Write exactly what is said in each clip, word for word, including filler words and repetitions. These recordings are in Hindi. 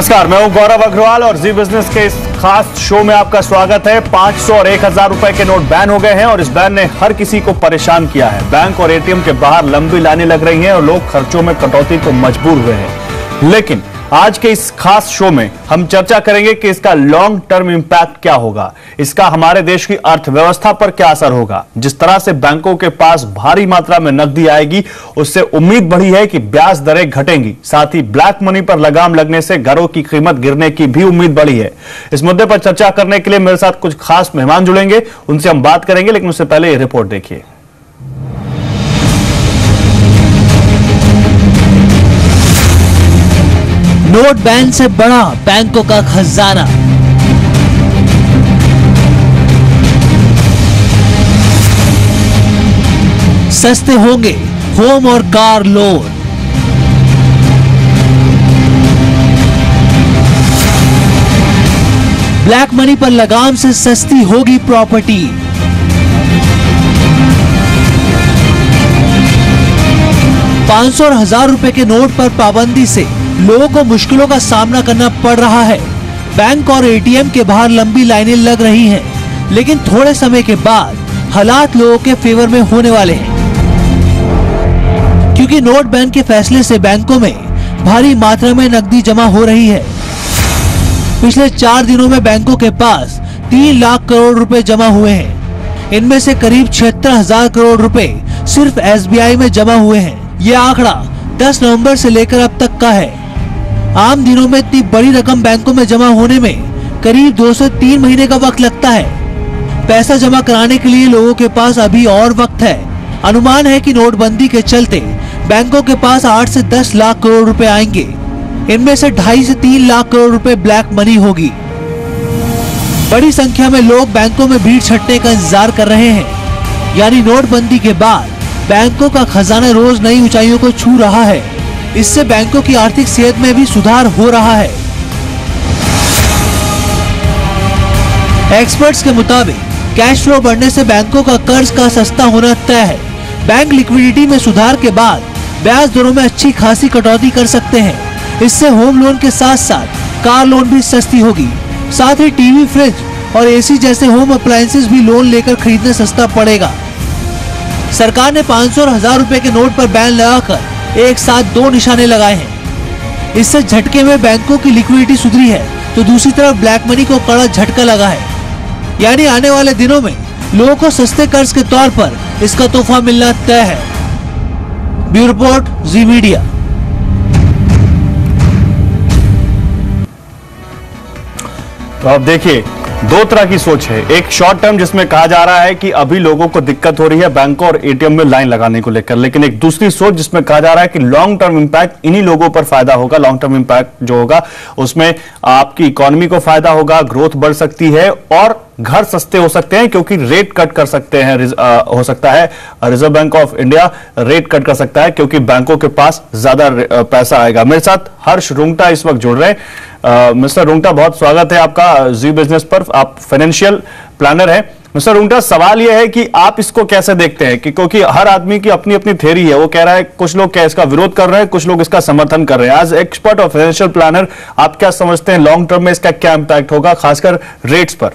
नमस्कार, मैं हूं गौरव अग्रवाल और जी बिजनेस के इस खास शो में आपका स्वागत है। पांच सौ और एक हजार रुपए के नोट बैन हो गए हैं और इस बैन ने हर किसी को परेशान किया है। बैंक और एटीएम के बाहर लंबी लाइनें लग रही हैं और लोग खर्चों में कटौती को मजबूर हुए हैं। लेकिन आज के इस खास शो में हम चर्चा करेंगे कि इसका लॉन्ग टर्म इंपैक्ट क्या होगा, इसका हमारे देश की अर्थव्यवस्था पर क्या असर होगा। जिस तरह से बैंकों के पास भारी मात्रा में नकदी आएगी, उससे उम्मीद बढ़ी है कि ब्याज दरें घटेंगी। साथ ही ब्लैक मनी पर लगाम लगने से घरों की कीमत गिरने की भी उम्मीद बढ़ी है। इस मुद्दे पर चर्चा करने के लिए मेरे साथ कुछ खास मेहमान जुड़ेंगे, उनसे हम बात करेंगे। लेकिन उससे पहले ये रिपोर्ट देखिए। नोट बैन से बढ़ा बैंकों का खजाना। सस्ते होंगे होम और कार लोन। ब्लैक मनी पर लगाम से सस्ती होगी प्रॉपर्टी। पांच सौ और हजार रुपए के नोट पर पाबंदी से लोगों को मुश्किलों का सामना करना पड़ रहा है। बैंक और एटीएम के बाहर लंबी लाइनें लग रही हैं, लेकिन थोड़े समय के बाद हालात लोगों के फेवर में होने वाले हैं, क्योंकि नोट बैन के फैसले से बैंकों में भारी मात्रा में नकदी जमा हो रही है। पिछले चार दिनों में बैंकों के पास तीन लाख करोड़ रुपए जमा हुए हैं। इनमें से करीब छिहत्तर हजार करोड़ रुपए सिर्फ एसबीआई में जमा हुए हैं। ये आंकड़ा दस नवंबर से लेकर अब तक का है। आम दिनों में इतनी बड़ी रकम बैंकों में जमा होने में करीब दो से तीन महीने का वक्त लगता है। पैसा जमा कराने के लिए लोगों के पास अभी और वक्त है। अनुमान है कि नोटबंदी के चलते बैंकों के पास आठ से दस लाख करोड़ रुपए आएंगे। इनमें से ढाई से तीन लाख करोड़ रुपए ब्लैक मनी होगी। बड़ी संख्या में लोग बैंकों में भीड़ छटने का इंतजार कर रहे हैं। यानी नोटबंदी के बाद बैंकों का खजाना रोज नई ऊंचाइयों को छू रहा है। इससे बैंकों की आर्थिक सेहत में भी सुधार हो रहा है। एक्सपर्ट्स के मुताबिक कैश फ्लो बढ़ने से बैंकों का कर्ज का सस्ता होना तय है। बैंक लिक्विडिटी में सुधार के बाद ब्याज दरों में अच्छी खासी कटौती कर सकते हैं। इससे होम लोन के साथ साथ कार लोन भी सस्ती होगी। साथ ही टीवी, फ्रिज और एसी जैसे होम अप्लायंसेस भी लोन लेकर खरीदने सस्ता पड़ेगा। सरकार ने पांच सौ और हजार रुपए के नोट पर बैन लगाकर एक साथ दो निशाने लगाए हैं। इससे झटके में बैंकों की लिक्विडिटी सुधरी है, तो दूसरी तरफ ब्लैक मनी को कड़ा झटका लगा है। यानी आने वाले दिनों में लोगों को सस्ते कर्ज के तौर पर इसका तोहफा मिलना तय है। Bureau report, Zee Media. तो अब देखिए, दो तरह की सोच है। एक शॉर्ट टर्म जिसमें कहा जा रहा है कि अभी लोगों को दिक्कत हो रही है बैंकों और एटीएम में लाइन लगाने को लेकर, लेकिन एक दूसरी सोच जिसमें कहा जा रहा है कि लॉन्ग टर्म इंपैक्ट इन्हीं लोगों पर फायदा होगा। लॉन्ग टर्म इंपैक्ट जो होगा उसमें आपकी इकोनॉमी को फायदा होगा, ग्रोथ बढ़ सकती है और घर सस्ते हो सकते हैं, क्योंकि रेट कट कर सकते हैं। आ, हो सकता है Reserve Bank of India rate cut कर सकता है, क्योंकि बैंकों के पास ज्यादा पैसा आएगा। मेरे साथ हर्ष रोंगटा इस वक्त जुड़ रहे हैं। मिस्टर रोंगटा, बहुत स्वागत है आपका जी बिजनेस पर। आप फाइनेंशियल प्लानर हैं। मिस्टर रोंगटा, सवाल यह है कि आप इसको कैसे देखते हैं, कि क्योंकि हर आदमी की अपनी अपनी थ्योरी है। वो कह रहा है, कुछ लोग क्या इसका विरोध कर रहे हैं, कुछ लोग इसका समर्थन कर रहे हैं। एज एक्सपर्ट और फाइनेंशियल प्लानर, आप क्या समझते हैं लॉन्ग टर्म में इसका क्या इंपैक्ट होगा, खासकर रेट्स पर?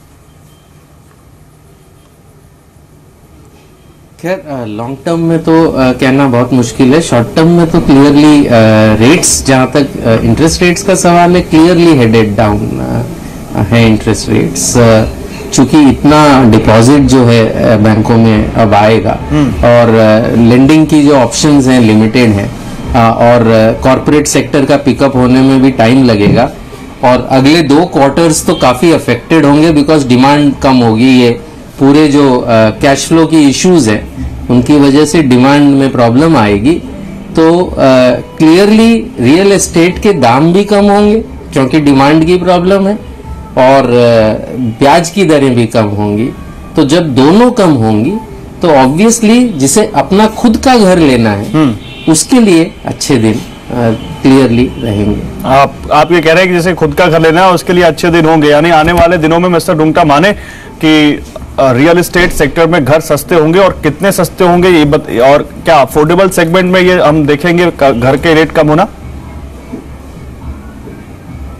खैर, लॉन्ग टर्म में तो आ, कहना बहुत मुश्किल है। शॉर्ट टर्म में तो क्लियरली रेट्स, जहां तक इंटरेस्ट रेट्स का सवाल है, क्लियरली हेडेड डाउन है इंटरेस्ट रेट्स। चूंकि इतना डिपॉजिट जो है बैंकों में अब आएगा और लेंडिंग की जो ऑप्शंस हैं लिमिटेड हैं, और कॉरपोरेट सेक्टर का पिकअप होने में भी टाइम लगेगा। और अगले दो क्वार्टर्स तो काफी अफेक्टेड होंगे, बिकॉज डिमांड कम होगी। ये पूरे जो कैश फ्लो की इश्यूज हैं उनकी वजह से डिमांड में प्रॉब्लम आएगी। तो क्लियरली रियल एस्टेट के दाम भी कम होंगे, क्योंकि डिमांड की प्रॉब्लम है, और ब्याज की दरें भी कम होंगी। तो जब दोनों कम होंगी तो ऑब्वियसली जिसे अपना खुद का घर लेना है उसके लिए अच्छे दिन क्लियरली रहेंगे। आप आप ये कह रहे हैं कि जैसे खुद का घर लेना है उसके लिए अच्छे दिन होंगे, यानी आने वाले दिनों में मिस्टर रोंगटा माने कि रियल एस्टेट सेक्टर में घर सस्ते होंगे, और कितने सस्ते होंगे ये बत, और क्या अफोर्डेबल सेगमेंट में ये हम देखेंगे घर के रेट कम होना?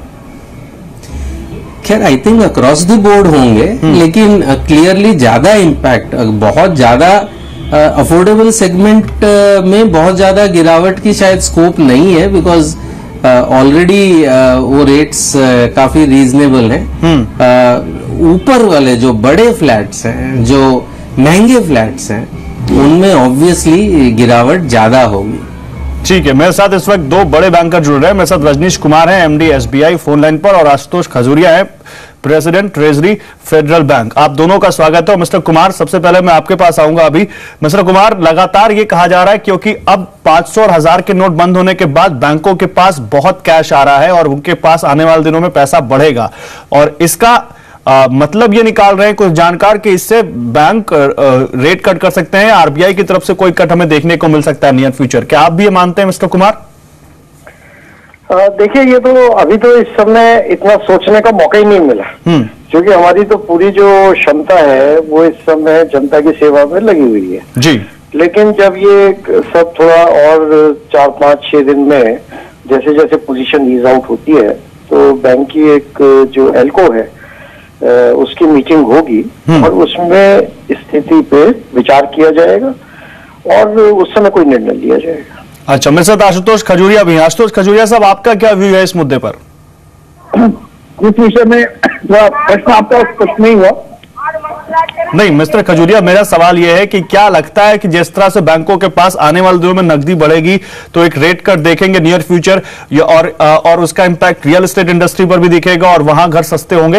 खैर I think across the board होंगे, लेकिन क्लियरली uh, ज्यादा इम्पैक्ट uh, बहुत ज्यादा अफोर्डेबल uh, सेगमेंट uh, में बहुत ज्यादा गिरावट की शायद स्कोप नहीं है, बिकॉज ऑलरेडी uh, uh, वो रेट्स uh, काफी रीजनेबल हैं। uh, ऊपर वाले जो बड़े फ्लैट्स हैं, जो महंगे फ्लैट्स हैं, उनमें ऑब्वियसली गिरावट ज्यादा होगी। ठीक है, मेरे साथ इस वक्त दो बड़े बैंकर जुड़ रहे हैं। मेरे साथ रजनीश कुमार हैं, एमडी एसबीआई फोन लाइन पर, और आशुतोष खजूरिया है, प्रेसिडेंट ट्रेजरी फेडरल बैंक। आप दोनों का स्वागत है। मिस्टर कुमार, सबसे पहले मैं आपके पास आऊंगा अभी। मिस्टर कुमार, लगातार ये कहा जा रहा है क्योंकि अब पांच सौ और हजार के नोट बंद होने के बाद बैंकों के पास बहुत कैश आ रहा है और उनके पास आने वाले दिनों में पैसा बढ़ेगा, और इसका आ, मतलब ये निकाल रहे हैं कुछ जानकार कि इससे बैंक आ, रेट कट कर सकते हैं, आरबीआई की तरफ से कोई कट हमें देखने को मिल सकता है नियर फ्यूचर। क्या आप भी ये मानते हैं मिस्टर कुमार? देखिए, ये तो अभी तो इस समय इतना सोचने का मौका ही नहीं मिला, क्योंकि हमारी तो पूरी जो क्षमता है वो इस समय जनता की सेवा में लगी हुई है जी। लेकिन जब ये सब थोड़ा और चार पांच छह दिन में जैसे जैसे पोजीशन ईज आउट होती है, तो बैंक की एक जो एल्को है उसकी मीटिंग होगी और उसमें स्थिति पे विचार किया जाएगा और उस समय कोई निर्णय लिया जाएगा। अच्छा, मेरे साथ आशुतोष खजूरिया भी हैं। आशुतोष खजूरिया साहब, आपका क्या व्यू है इस मुद्दे पर? इस विषय में प्रश्न आपका स्पष्ट नहीं हुआ। नहीं मिस्टर खजूरिया, मेरा सवाल यह है कि क्या लगता है कि जिस तरह से बैंकों के पास आने वाले दिनों में नकदी बढ़ेगी तो एक रेट कट देखेंगे नियर फ्यूचर, और और उसका इंपैक्ट रियल एस्टेट इंडस्ट्री पर भी दिखेगा और वहां घर सस्ते होंगे?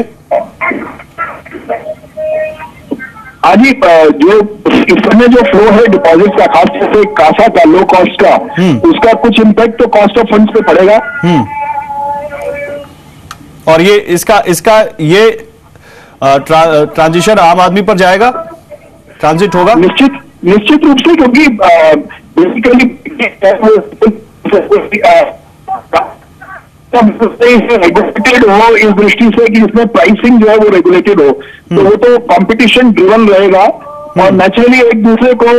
आज ही जो इस समय जो फ्लो है डिपॉजिट का, खासतौर से कासा का, लो कॉस्ट का, उसका कुछ इम्पैक्ट तो कॉस्ट ऑफ फंड्स पे पड़ेगा। और ये इसका इसका ये ट्रा, ट्रांजिशन आम आदमी पर जाएगा, ट्रांजिट होगा निश्चित निश्चित रूप से, क्योंकि बेसिकली रेगुलेटेड हो इस दृष्टि से कि इसमें प्राइसिंग जो है वो रेगुलेटेड हो, तो वो तो कंपटीशन ड्रिवन रहेगा और नेचुरली एक दूसरे को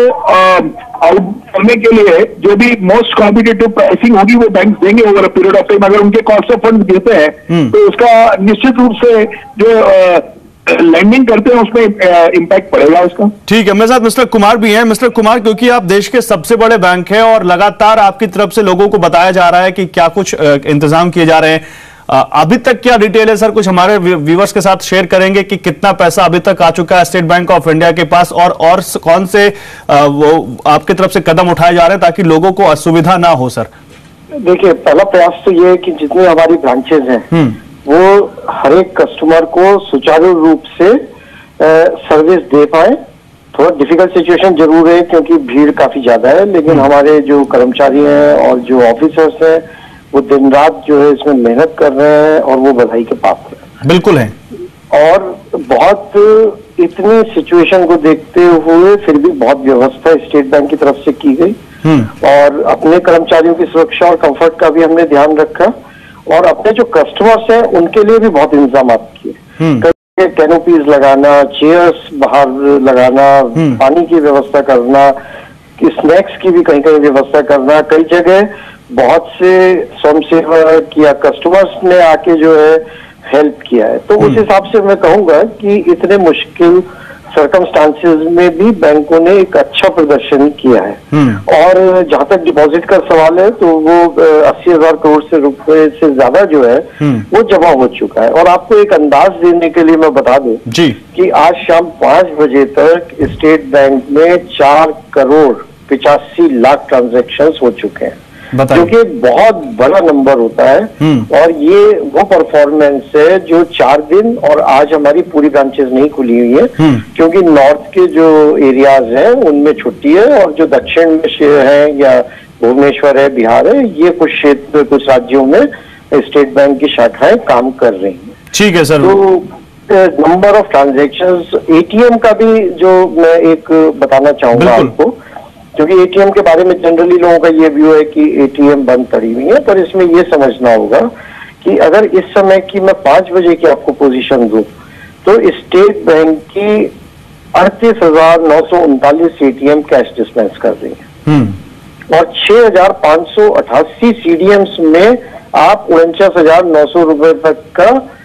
आउट करने के लिए जो भी मोस्ट कॉम्पिटिटिव प्राइसिंग होगी वो बैंक देंगे over a period of time. अगर उनके कॉस्ट ऑफ फंड गिरते हैं तो उसका निश्चित रूप से जो लैंडिंग करते हैं उसमें इंपैक्ट पड़ेगा उसका। ठीक है, मेरे साथ मिस्टर कुमार भी हैं। मिस्टर कुमार, क्योंकि आप देश के सबसे बड़े बैंक हैं और लगातार आपकी तरफ से लोगों को बताया जा रहा है कि क्या कुछ इंतजाम किए जा रहे हैं, अभी तक क्या डिटेल है सर? कुछ हमारे व्यूवर्स के साथ शेयर करेंगे कि कितना पैसा अभी तक आ चुका है स्टेट बैंक ऑफ इंडिया के पास, और और कौन से वो आपके तरफ से कदम उठाए जा रहे हैं ताकि लोगों को असुविधा ना हो सर? देखिए, पहला प्रयास तो ये है कि जितनी हमारी ब्रांचेज हैं वो हर एक कस्टमर को सुचारू रूप से सर्विस दे पाए। थोड़ा डिफिकल्ट सिचुएशन जरूर है क्योंकि भीड़ काफी ज्यादा है, लेकिन हमारे जो कर्मचारी हैं और जो ऑफिसर्स हैं वो दिन रात जो है इसमें मेहनत कर रहे हैं और वो बधाई के पात्र हैं। बिल्कुल है। और बहुत इतनी सिचुएशन को देखते हुए फिर भी बहुत व्यवस्था स्टेट बैंक की तरफ से की गई और अपने कर्मचारियों की सुरक्षा और कंफर्ट का भी हमने ध्यान रखा और अपने जो कस्टमर्स हैं उनके लिए भी बहुत इंतजाम किए। कैनोपीज लगाना, चेयर्स बाहर लगाना, पानी की व्यवस्था करना, स्नैक्स की भी कहीं कहीं व्यवस्था करना। कई जगह बहुत से स्वयंसेवक या कस्टमर्स ने आके जो है हेल्प किया है। तो उस हिसाब से मैं कहूंगा कि इतने मुश्किल सर्कमस्टांसेस में भी बैंकों ने एक अच्छा प्रदर्शन किया है। और जहां तक डिपॉजिट का सवाल है तो वो अस्सी हजार करोड़ से रुपए से ज्यादा जो है वो जमा हो चुका है। और आपको एक अंदाज देने के लिए मैं बता दूं जी कि आज शाम पांच बजे तक स्टेट बैंक में चार करोड़ पिचासी लाख ट्रांजैक्शंस हो चुके हैं, जो कि एक बहुत बड़ा नंबर होता है। और ये वो परफॉर्मेंस है जो चार दिन, और आज हमारी पूरी ब्रांचेस नहीं खुली हुई है क्योंकि नॉर्थ के जो एरियाज हैं उनमें छुट्टी है और जो दक्षिण में है या भुवनेश्वर है, बिहार है, ये कुछ क्षेत्र कुछ राज्यों में स्टेट बैंक की शाखाएं काम कर रही हैं। ठीक है सर। तो नंबर ऑफ ट्रांजेक्शंस, एटीएम का भी जो मैं एक बताना चाहूंगा आपको, क्योंकि एटीएम के बारे में जनरली लोगों का ये व्यू है कि एटीएम बंद पड़ी हुई है, पर इसमें ये समझना होगा कि अगर इस समय की मैं पांच बजे की आपको पोजीशन दूं तो स्टेट बैंक की अड़तीस हजार नौ सौ उनतालीस एटीएम कैश डिस्पेंस कर रही है और छह हजार पांच सौ अठासी सीडीएम्स में आप उनचास हजार नौ सौ रुपए तक का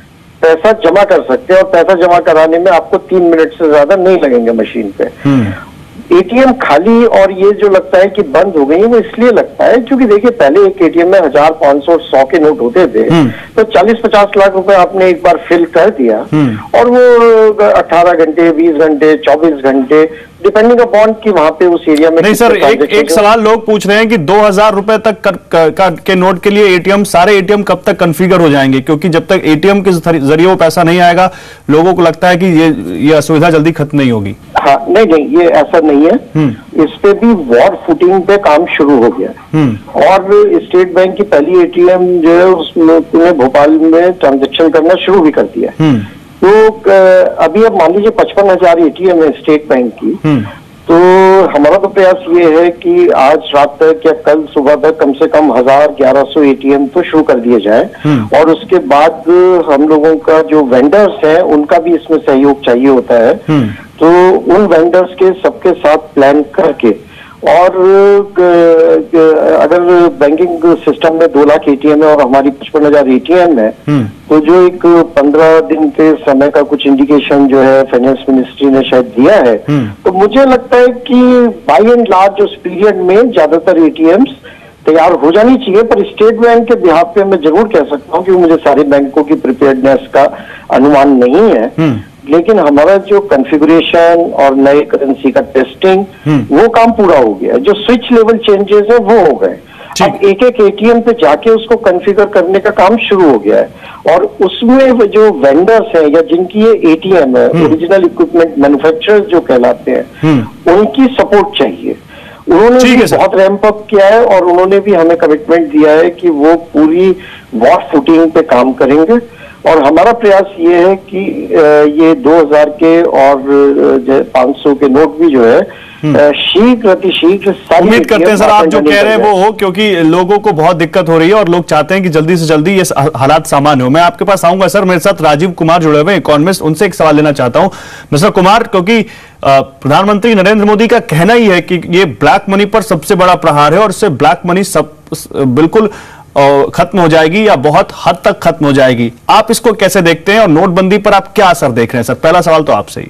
पैसा जमा कर सकते हैं और पैसा जमा कराने में आपको तीन मिनट से ज्यादा नहीं लगेंगे मशीन पे। एटीएम खाली और ये जो लगता है कि बंद हो गई है वो इसलिए लगता है क्योंकि देखिए पहले एक एटीएम में हजार पांच सौ सौ के नोट होते थे, तो चालीस पचास लाख रुपए आपने एक बार फिल कर दिया और वो अठारह घंटे बीस घंटे चौबीस घंटे डिपेंडिंग अपॉन कि वहां पे उस एरिया में। नहीं सर, एक एक सवाल लोग पूछ रहे हैं कि दो हजार रुपए तक कर, कर, कर, के नोट के लिए एटीएम सारे एटीएम कब तक कॉन्फ़िगर हो जाएंगे, क्योंकि जब तक एटीएम के जरिए वो पैसा नहीं आएगा लोगों को लगता है कि ये ये असुविधा जल्दी खत्म नहीं होगी। हाँ नहीं नहीं, ये ऐसा नहीं है, इस पे भी वॉर फुटिंग पे काम शुरू हो गया और स्टेट बैंक की पहली एटीएम जो है उसमें भोपाल में ट्रांजेक्शन करना शुरू भी कर दिया। तो अभी अब मान लीजिए पचपन हजार एटीएम है स्टेट बैंक की, तो हमारा तो प्रयास ये है कि आज रात तक या कल सुबह तक कम से कम हजार ग्यारह सौ एटीएम तो शुरू कर दिए जाए और उसके बाद हम लोगों का जो वेंडर्स हैं उनका भी इसमें सहयोग चाहिए होता है, तो उन वेंडर्स के सबके साथ प्लान करके और अगर बैंकिंग सिस्टम में दो लाख एटीएम है और हमारी पचपन हजार एटीएम है, तो जो एक पंद्रह दिन के समय का कुछ इंडिकेशन जो है फाइनेंस मिनिस्ट्री ने शायद दिया है, तो मुझे लगता है कि बाई एंड लार्ज उस पीरियड में ज्यादातर एटीएम्स तैयार हो जानी चाहिए। पर स्टेट बैंक के बिहाफ पे मैं जरूर कह सकता हूँ कि मुझे सारे बैंकों की प्रिपेयर्डनेस का अनुमान नहीं है, लेकिन हमारा जो कॉन्फ़िगरेशन और नए करेंसी का टेस्टिंग वो काम पूरा हो गया, जो स्विच लेवल चेंजेस है वो हो गए। अब एक एक एटीएम पे जाके उसको कॉन्फ़िगर करने का काम शुरू हो गया है और उसमें जो वेंडर्स हैं या जिनकी ये एटीएम है, ओरिजिनल इक्विपमेंट मैन्युफैक्चरर्स जो कहलाते हैं, उनकी सपोर्ट चाहिए। उन्होंने भी बहुत रैंप अप किया है और उन्होंने भी हमें कमिटमेंट दिया है कि वो पूरी वॉर फुटिंग पे काम करेंगे और हमारा प्रयास ये है कि ये दो हजार के और पांच सौ के नोट भी जो है शीघ्र अतिशीघ्र। उम्मीद करते हैं सर आप जो कह रहे हैं वो हो, क्योंकि लोगों को बहुत दिक्कत हो रही है और लोग चाहते हैं कि जल्दी से जल्दी ये हालात सामान्य हो। मैं आपके पास आऊंगा सर, मेरे साथ राजीव कुमार जुड़े हुए इकोनॉमिस्ट, उनसे एक सवाल लेना चाहता हूं। मिस्टर कुमार, क्योंकि प्रधानमंत्री नरेंद्र मोदी का कहना ही है कि ये ब्लैक मनी पर सबसे बड़ा प्रहार है और इससे ब्लैक मनी सब बिल्कुल खत्म हो जाएगी या बहुत हद तक खत्म हो जाएगी, आप इसको कैसे देखते हैं और नोटबंदी पर आप क्या असर देख रहे हैं? सर पहला सवाल तो आपसे ही।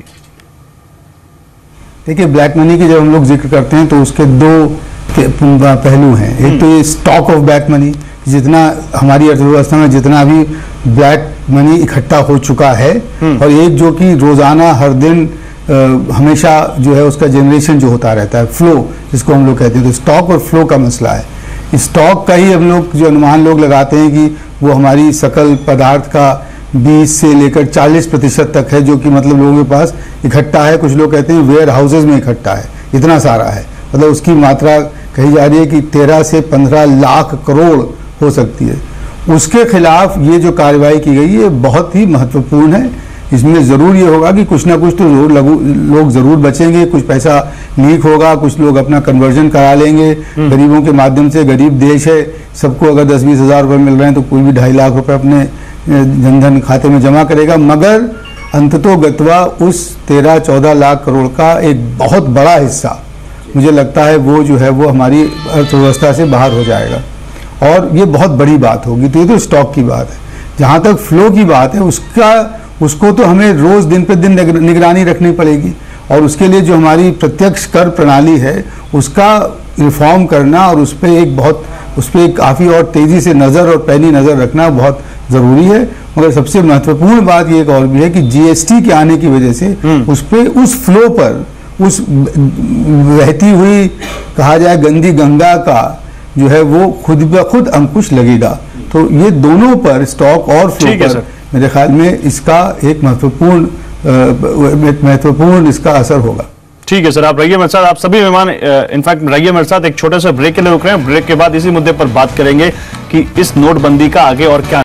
देखिए, ब्लैक मनी की जब हम लोग जिक्र करते हैं तो उसके दो पहलू हैं। एक तो ये स्टॉक ऑफ ब्लैक मनी, जितना हमारी अर्थव्यवस्था में जितना भी ब्लैक मनी इकट्ठा हो चुका है, और एक जो कि रोजाना हर दिन आ, हमेशा जो है उसका जनरेशन जो होता रहता है, फ्लो जिसको हम लोग कहते हैं, तो स्टॉक और फ्लो का मसला है। स्टॉक का ही हम लोग जो अनुमान लोग लगाते हैं कि वो हमारी सकल पदार्थ का बीस से लेकर चालीस प्रतिशत तक है, जो कि मतलब लोगों के पास इकट्ठा है। कुछ लोग कहते हैं वेयर हाउसेज में इकट्ठा है, इतना सारा है, मतलब उसकी मात्रा कही जा रही है कि तेरह से पंद्रह लाख करोड़ हो सकती है। उसके खिलाफ ये जो कार्रवाई की गई है बहुत ही महत्वपूर्ण है। इसमें जरूर ये होगा कि कुछ ना कुछ तो जरूर लोग जरूर बचेंगे, कुछ पैसा लीक होगा, कुछ लोग अपना कन्वर्जन करा लेंगे गरीबों के माध्यम से। गरीब देश है, सबको अगर दस बीस हजार रुपये मिल रहे हैं तो कोई भी ढाई लाख रुपए अपने जनधन खाते में जमा करेगा, मगर अंततोगत्वा उस तेरह चौदह लाख करोड़ का एक बहुत बड़ा हिस्सा मुझे लगता है वो जो है वो हमारी अर्थव्यवस्था से बाहर हो जाएगा और ये बहुत बड़ी बात होगी। तो ये तो स्टॉक की बात है। जहाँ तक फ्लो की बात है, उसका उसको तो हमें रोज दिन पे दिन निगरानी रखनी पड़ेगी और उसके लिए जो हमारी प्रत्यक्ष कर प्रणाली है उसका रिफॉर्म करना और उस पर एक बहुत उस पर एक काफ़ी और तेज़ी से नज़र और पैनी नज़र रखना बहुत ज़रूरी है। मगर सबसे महत्वपूर्ण बात ये एक और भी है कि जीएसटी के आने की वजह से उस पर उस फ्लो पर उस बहती हुई कहा जाए गंदी गंगा का जो है वो खुद ब खुद अंकुश लगेगा। तो ये दोनों पर, स्टॉक और फ्लो पर, मेरे ख्याल में इसका एक महत्वपूर्ण महत्वपूर्ण इसका असर होगा। ठीक है सर, आप रहिए मेरे साथ, आप सभी मेहमान इनफैक्ट रहिए मेरे साथ। एक छोटे से ब्रेक के लिए रुक रहे हैं, ब्रेक के बाद इसी मुद्दे पर बात करेंगे कि इस नोटबंदी का आगे और क्या